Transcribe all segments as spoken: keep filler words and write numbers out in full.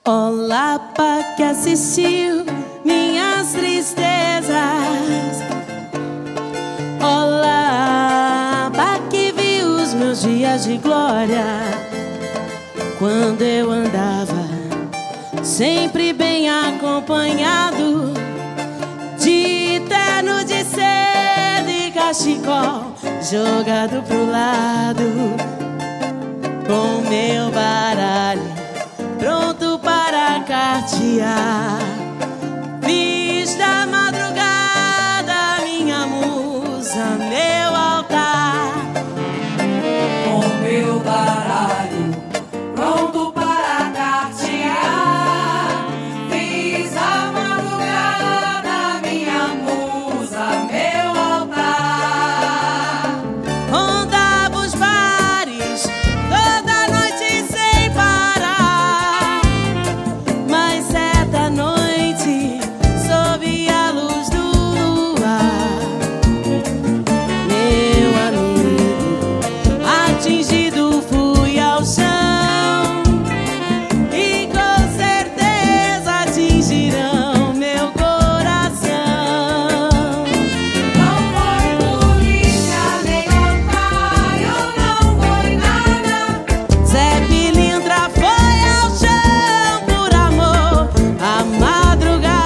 Olá, pá que assistiu minhas tristezas. Olá, pá que viu os meus dias de glória. Quando eu andava sempre bem acompanhado, de terno de seda e cachecol jogado pro lado, com meu baralho pronto para cartear. Fiz da madrugada minha musa, meu altar, com meu baralho pronto para cartear. Fiz da madrugada minha musa, meu altar. Rondava os bares toda noite sem parar, mas certa noite, sob a luz do luar, meu amigo, atingido fui ao chão, e com certeza atingirão meu coração. Não foi polícia, nem otário, não foi nada. Zé Pilintra foi ao chão por amor à madrugada.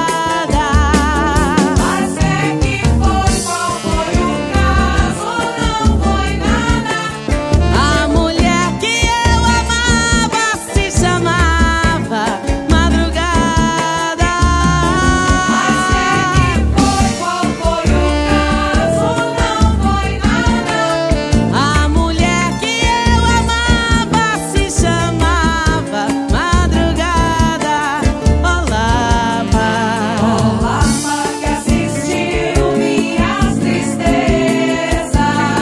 Mas é que foi, qual foi o caso? Não foi nada. A mulher que eu amava se chamava Madrugada. Mas é que foi, qual foi o caso? Não foi nada. A mulher que eu amava se chamava Madrugada. Olá, pá. Olá, pá que assistiu minhas tristezas.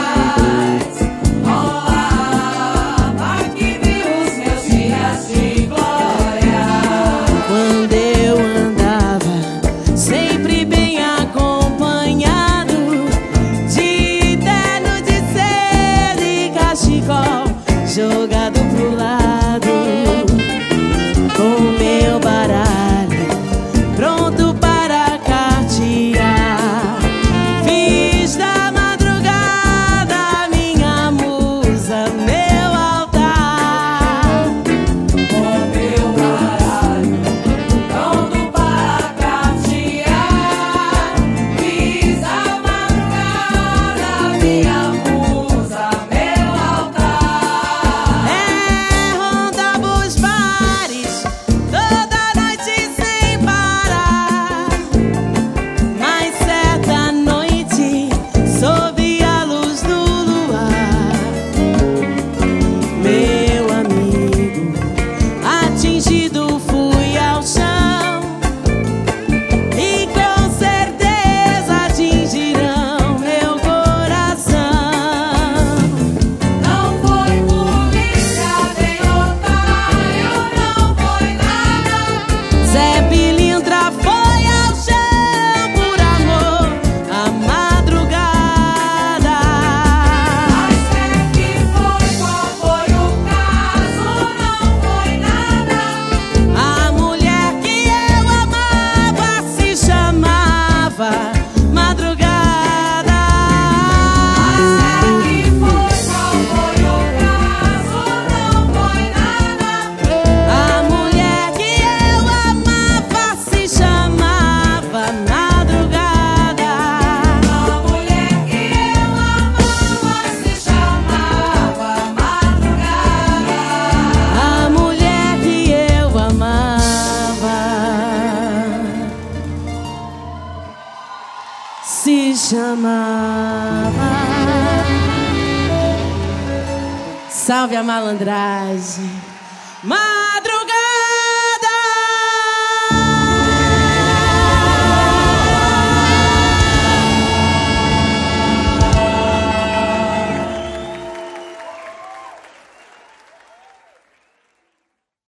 Olá, pá que viu os meus dias de glória. Quando eu andava sempre bem acompanhado, de terno de seda e cachecol jogado pro lado, com meu baralho pronto para cartear. Fiz da madrugada minha musa, meu altar, Com meu baralho pronto para cartear. Fiz da madrugada minha musa, meu altar. é, rondava os bares toda noite sem parar, mas certa noite, sob a luz do luar, meu amigo, atingido fui ao chão, e com certeza atingirão meu coração. Não foi polícia, nem otário, não foi nada. Zé Pilintra foi ao chão por amor à madrugada. Mas é que foi, qual foi o caso? Não foi nada. A mulher que eu amava se chamava Madrugada. Mas é que foi, qual foi o caso? Não foi nada. A mulher que eu amava se chamava Madrugada. A mulher que eu amava se chamava Madrugada. A mulher que eu amava se chamava. Salve a malandragem, Madrugada.